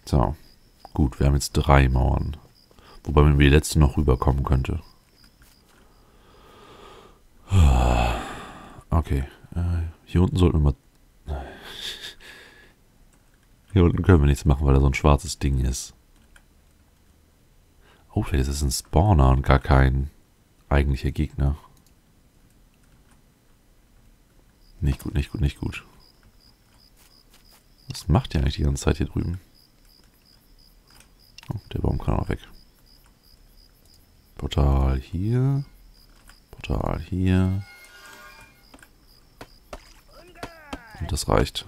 So. Gut, wir haben jetzt 3 Mauern. Wobei man über die letzte noch rüberkommen könnte. Okay. Hier unten sollten wir mal... Hier unten können wir nichts machen, weil da so ein schwarzes Ding ist. Oh, vielleicht ist es ein Spawner und gar kein eigentlicher Gegner. Nicht gut, nicht gut, nicht gut. Was macht der eigentlich die ganze Zeit hier drüben? Oh, der Baum kann auch weg. Portal hier. Portal hier. Und das reicht.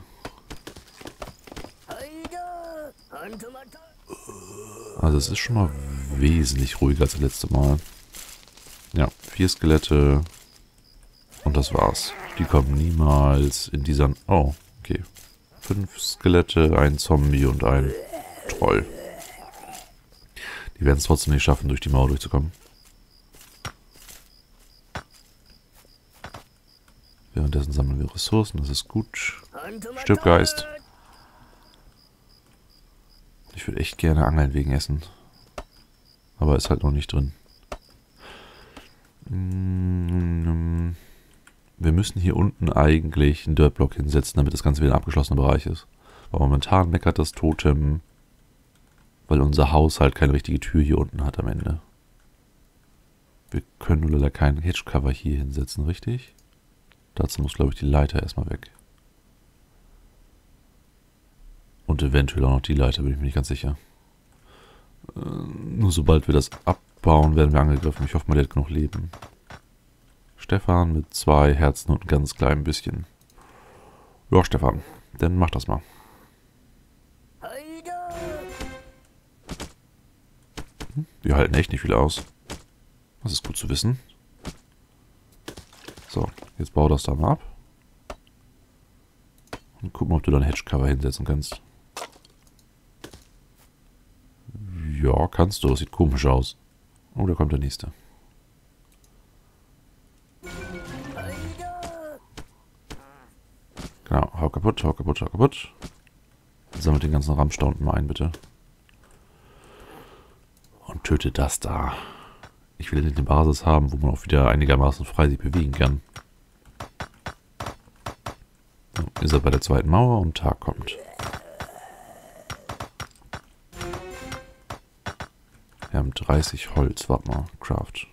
Also es ist schon mal wesentlich ruhiger als das letzte Mal. Ja, 4 Skelette. Und das war's. Die kommen niemals in dieser... Oh, okay. 5 Skelette, ein Zombie und ein Troll. Die werden es trotzdem nicht schaffen, durch die Mauer durchzukommen. Währenddessen sammeln wir Ressourcen, das ist gut. Stirb, Geist. Ich würde echt gerne angeln wegen Essen. Aber ist halt noch nicht drin. Wir müssen hier unten eigentlich einen Dirtblock hinsetzen, damit das Ganze wieder ein abgeschlossener Bereich ist. Aber momentan meckert das Totem, weil unser Haus halt keine richtige Tür hier unten hat am Ende. Wir können nur leider keinen Hedgecover hier hinsetzen, richtig? Dazu muss, glaube ich, die Leiter erstmal weg. Und eventuell auch noch die Leiter, bin ich mir nicht ganz sicher. Nur sobald wir das abbauen, werden wir angegriffen. Ich hoffe mal, der hat genug Leben. Stefan mit 2 Herzen und ein ganz klein bisschen. Ja, Stefan, dann mach das mal. Wir halten echt nicht viel aus. Das ist gut zu wissen. So, jetzt bau das da mal ab. Und guck mal, ob du da ein Hedgecover hinsetzen kannst. Ja, kannst du. Das sieht komisch aus. Oh, da kommt der nächste. Genau, hau kaputt, hau kaputt, hau kaputt. Sammelt den ganzen Ramsch da unten mal ein, bitte. Und töte das da. Ich will eine Basis haben, wo man auch wieder einigermaßen frei sich bewegen kann. So, ihr seid bei der zweiten Mauer und Tag kommt. Wir haben 30 Holz. Warte mal. Craft.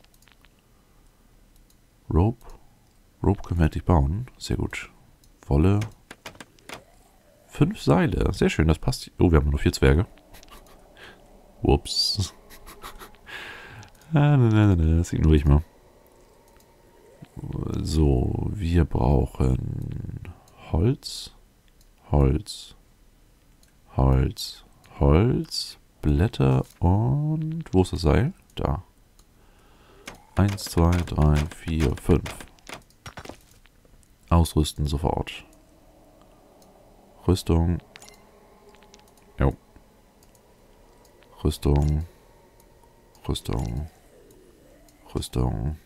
Rope. Rope können wir endlich bauen. Sehr gut. Wolle. 5 Seile. Sehr schön, das passt. Oh, wir haben nur 4 Zwerge. Ups. Das ignoriere ich mal. So, wir brauchen Holz. Holz. Holz. Holz. Blätter und... Wo ist das Seil? Da. 1, 2, 3, 4, 5. Ausrüsten sofort. Rüstung. Jo. Rüstung. Rüstung. Rüstung.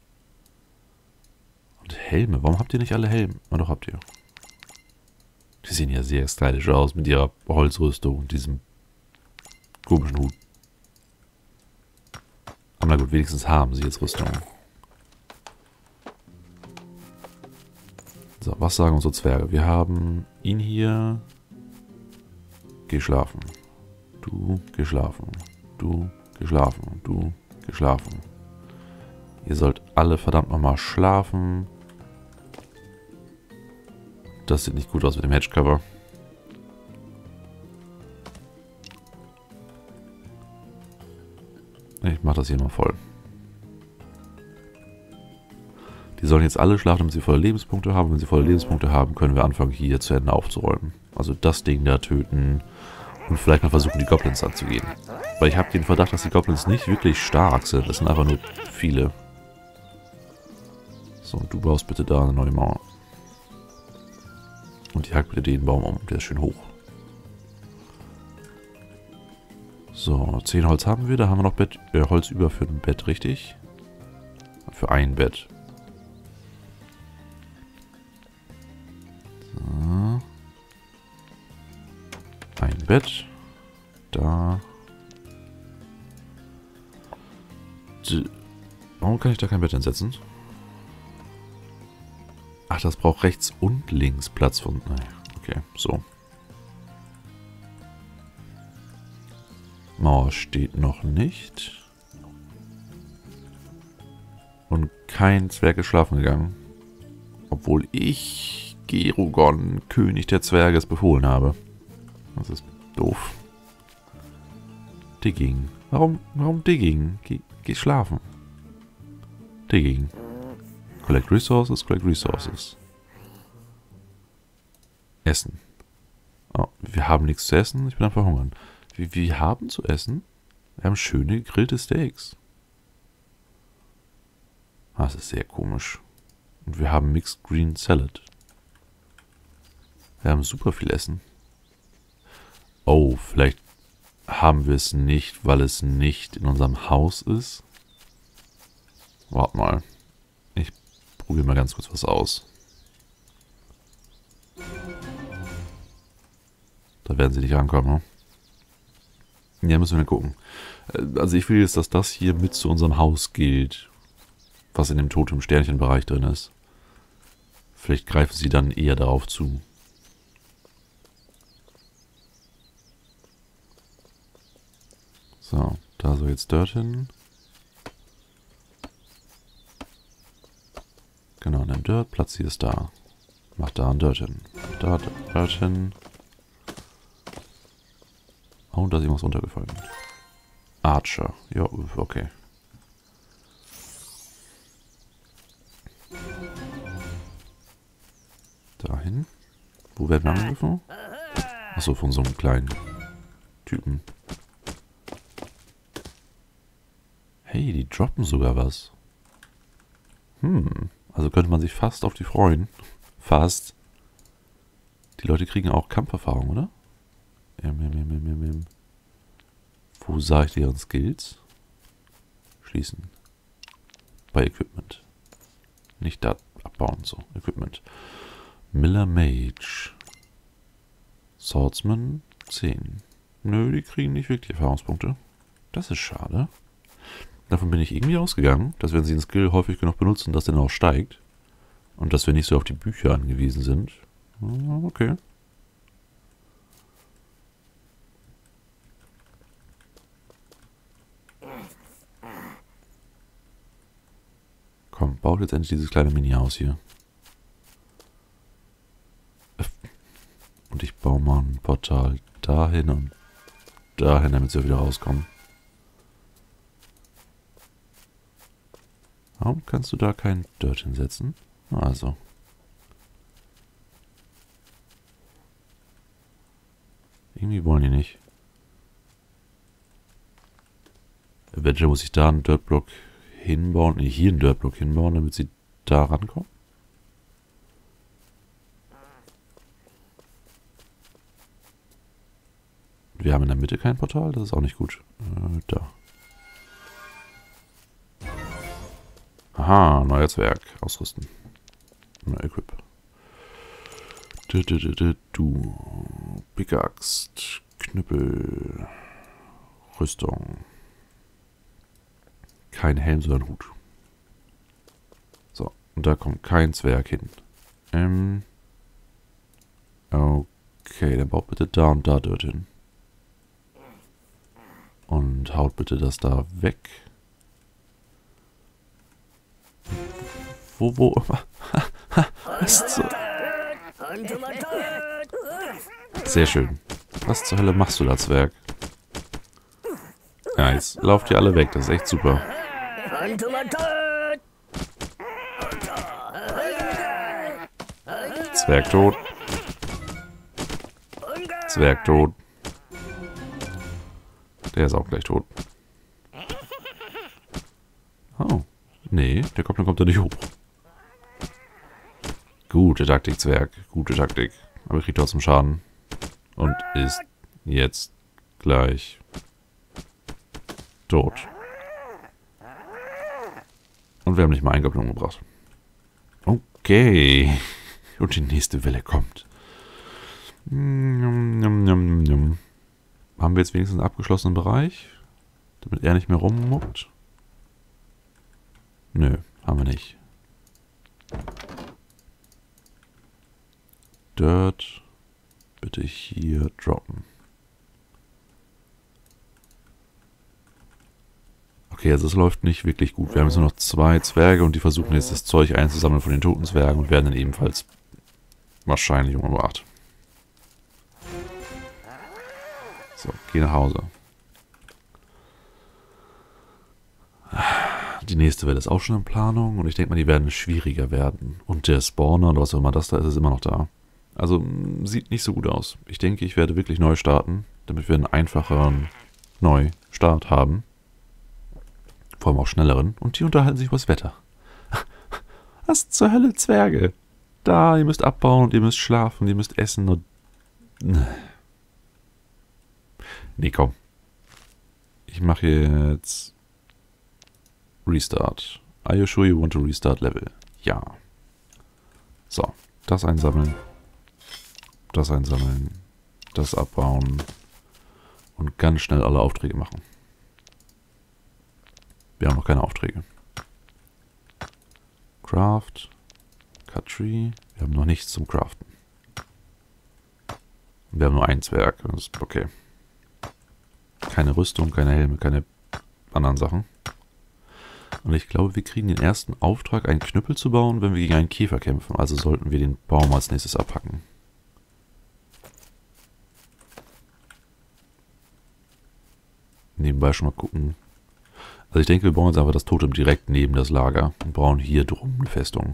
Und Helme. Warum habt ihr nicht alle Helme? Na doch, habt ihr. Die sehen ja sehr stylisch aus mit ihrer Holzrüstung und diesem komischen Hut. Aber na gut, wenigstens haben sie jetzt Rüstung. So, was sagen unsere Zwerge? Wir haben ihn hier. Geh schlafen. Du, geh schlafen. Du, geh schlafen. Du, geh schlafen. Ihr sollt alle verdammt nochmal schlafen. Das sieht nicht gut aus mit dem Hedgecover. Ich mache das hier mal voll. Die sollen jetzt alle schlafen, damit sie volle Lebenspunkte haben. Wenn sie volle Lebenspunkte haben, können wir anfangen, hier zu Ende aufzuräumen. Also das Ding da töten und vielleicht mal versuchen, die Goblins anzugehen. Weil ich habe den Verdacht, dass die Goblins nicht wirklich stark sind. Das sind einfach nur viele. So, und du baust bitte da eine neue Mauer. Und jag bitte den Baum um. Der ist schön hoch. So, 10 Holz haben wir. Da haben wir noch Holz über für ein Bett, richtig? Für ein Bett. So. Ein Bett. Da. Warum kann ich da kein Bett hinsetzen? Ach, das braucht rechts und links Platz von... Naja, okay, so. Mauer steht noch nicht. Und kein Zwerg ist schlafen gegangen. Obwohl ich Gerugon, König der Zwerge, es befohlen habe. Das ist doof. Digging. Warum Digging? Geh schlafen. Digging. Collect Resources, Collect Resources. Essen. Oh, wir haben nichts zu essen. Ich bin am Verhungern. Wir haben zu essen? Wir haben schöne gegrillte Steaks. Das ist sehr komisch. Und wir haben Mixed Green Salad. Wir haben super viel Essen. Oh, vielleicht haben wir es nicht, weil es nicht in unserem Haus ist. Warte mal. Ich probiere mal ganz kurz was aus. Da werden sie nicht rankommen, ne? Ja, müssen wir gucken. Also ich will jetzt, dass das hier mit zu unserem Haus gilt. Was in dem Totem-Sternchen-Bereich drin ist. Vielleicht greifen sie dann eher darauf zu. So, da soll jetzt Dirt hin. Genau, nimm Dirt, platzier es da. Mach da ein Dirt hin. Da Dirt hin. Oh, und da ist irgendwas runtergefallen. Archer. Ja, okay. Dahin. Wo werden wir angegriffen? Achso, von so einem kleinen Typen. Hey, die droppen sogar was. Also könnte man sich fast auf die freuen. Fast. Die Leute kriegen auch Kampferfahrung, oder? Wo sah ich deren Skills? Schließen. Bei Equipment. Nicht da abbauen, so. Equipment. Miller Mage. Swordsman 10. Nö, die kriegen nicht wirklich Erfahrungspunkte. Das ist schade. Davon bin ich irgendwie ausgegangen, dass wenn sie den Skill häufig genug benutzen, dass der noch steigt. Und dass wir nicht so auf die Bücher angewiesen sind. Okay. Komm, baut jetzt endlich dieses kleine Mini-Haus hier. Und ich baue mal ein Portal dahin und dahin, damit sie wieder rauskommen. Warum kannst du da kein Dirt hinsetzen? Also. Irgendwie wollen die nicht. Eventuell muss ich da einen Dirtblock hinbauen. Nee, hier einen Dirtblock hinbauen, damit sie da rankommen. Wir haben in der Mitte kein Portal, das ist auch nicht gut. Da. Aha, neuer Zwerg. Ausrüsten. Equip. Du. Pickaxe. Knüppel. Rüstung. Kein Helm, sondern Hut. So, und da kommt kein Zwerg hin. Okay, dann baut bitte da und da Dirt hin. Und haut bitte das da weg. Wo? Was zur... Sehr schön. Was zur Hölle machst du da, Zwerg? Ja, jetzt lauft ihr alle weg. Das ist echt super. Zwerg tot. Zwerg tot. Der ist auch gleich tot. Oh. Nee, der kommt da nicht hoch. Gute Taktik, Zwerg. Gute Taktik. Aber kriegt trotzdem Schaden. Und ist jetzt gleich tot. Und wir haben nicht mal Eingabelung gebracht. Okay. Und die nächste Welle kommt. Haben haben wir jetzt wenigstens einen abgeschlossenen Bereich? Damit er nicht mehr rummuckt? Nö, haben wir nicht. Dirt. Bitte hier droppen. Okay, also es läuft nicht wirklich gut. Wir haben jetzt nur noch 2 Zwerge und die versuchen jetzt das Zeug einzusammeln von den toten Zwergen und werden dann ebenfalls wahrscheinlich umgebracht. So, geh nach Hause. Die nächste Welle ist auch schon in Planung und ich denke mal, die werden schwieriger werden. Und der Spawner oder was auch immer das da ist, ist immer noch da. Also, sieht nicht so gut aus. Ich denke, ich werde wirklich neu starten, damit wir einen einfacheren Neustart haben. Vor allem auch schnelleren. Und die unterhalten sich über das Wetter. Was zur Hölle, Zwerge? Da, ihr müsst abbauen und ihr müsst schlafen, ihr müsst essen und... Nee, komm. Ich mache jetzt... Restart. Are you sure you want to restart level? Ja. So, das einsammeln. Das einsammeln. Das abbauen. Und ganz schnell alle Aufträge machen. Wir haben noch keine Aufträge. Craft. Cut Tree. Wir haben noch nichts zum Craften. Wir haben nur ein Zwerg. Das ist okay. Keine Rüstung, keine Helme, keine anderen Sachen. Und ich glaube, wir kriegen den ersten Auftrag, einen Knüppel zu bauen, wenn wir gegen einen Käfer kämpfen. Also sollten wir den Baum als nächstes abhacken. Nebenbei schon mal gucken. Also ich denke, wir bauen jetzt einfach das Totem direkt neben das Lager und bauen hier drum eine Festung.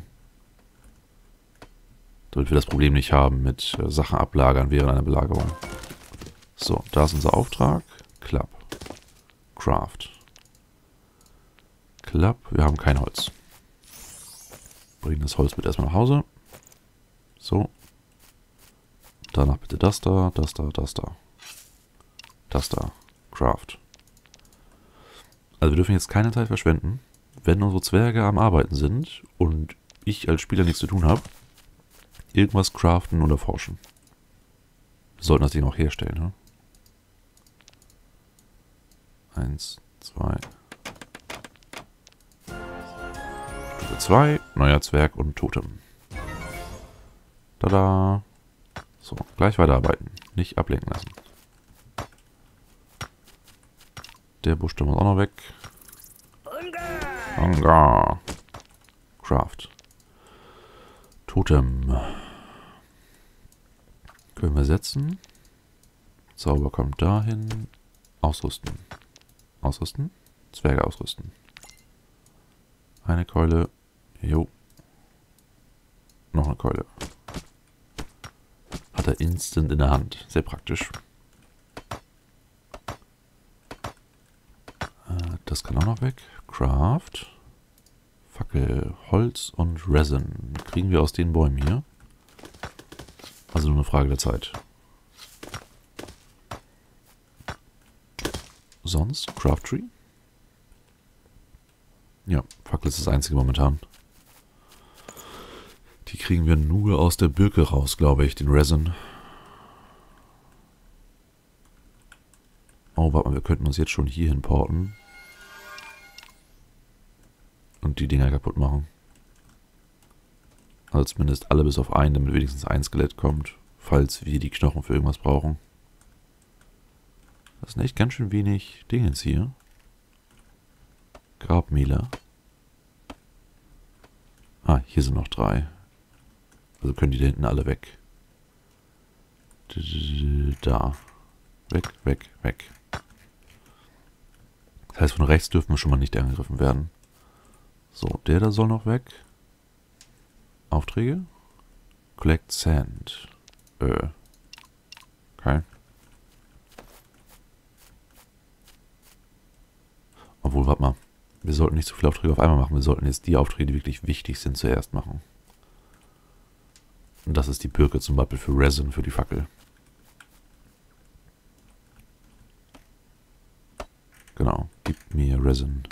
Damit wir das Problem nicht haben mit Sachen ablagern während einer Belagerung. So, da ist unser Auftrag. Club. Craft. Club. Wir haben kein Holz. Bringen das Holz bitte erstmal nach Hause. So. Danach bitte das da, das da, das da. Das da. Craft. Also wir dürfen jetzt keine Zeit verschwenden. Wenn unsere Zwerge am Arbeiten sind und ich als Spieler nichts zu tun habe, irgendwas craften und erforschen. Wir sollten das Ding auch herstellen, ne? 1, 2. Stufe 2, neuer Zwerg und Totem. Tada! So, gleich weiterarbeiten. Nicht ablenken lassen. Der Busch, der muss auch noch weg. Hunger! Craft. Totem. Können wir setzen. Zauber kommt dahin. Ausrüsten. Ausrüsten. Zwerge ausrüsten. Eine Keule. Jo. Noch eine Keule. Hat er instant in der Hand. Sehr praktisch. Das kann auch noch weg. Craft. Fackel, Holz und Resin. Kriegen wir aus den Bäumen hier. Also nur eine Frage der Zeit. Sonst Craft Tree. Ja, Fackel ist das einzige momentan. Die kriegen wir nur aus der Birke raus, glaube ich, den Resin. Oh, warte mal, wir könnten uns jetzt schon hier hinporten. Und die Dinger kaputt machen. Also zumindest alle bis auf einen, damit wenigstens ein Skelett kommt. Falls wir die Knochen für irgendwas brauchen. Das sind echt ganz schön wenig Dingens hier. Grabmehle. Ah, hier sind noch 3. Also können die da hinten alle weg. Da. Weg, weg, weg. Das heißt, von rechts dürfen wir schon mal nicht angegriffen werden. So, der da soll noch weg. Aufträge. Collect Sand. Okay. Obwohl, warte mal. Wir sollten nicht so viele Aufträge auf einmal machen. Wir sollten jetzt die Aufträge, die wirklich wichtig sind, zuerst machen. Und das ist die Birke zum Beispiel für Resin, für die Fackel. Genau. Gib mir Resin.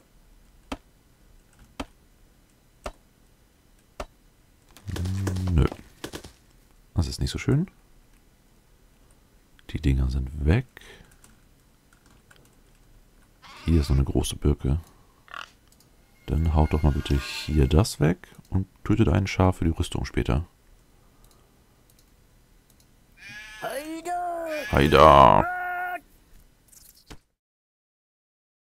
Nö. Das ist nicht so schön. Die Dinger sind weg. Hier ist noch eine große Birke. Dann haut doch mal bitte hier das weg und tötet einen Schaf für die Rüstung später. Heida!